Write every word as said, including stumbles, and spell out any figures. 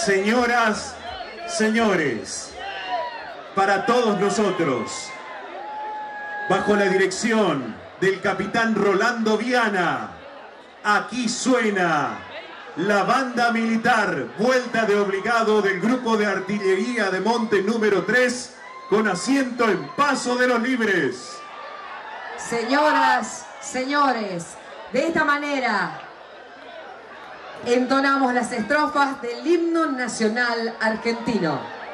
Señoras, señores, para todos nosotros, bajo la dirección del capitán Rolando Viana, aquí suena la banda militar, vuelta de obligado del grupo de artillería de monte número tres, con asiento en Paso de los Libres. Señoras, señores, de esta manera entonamos las estrofas del himno nacional argentino.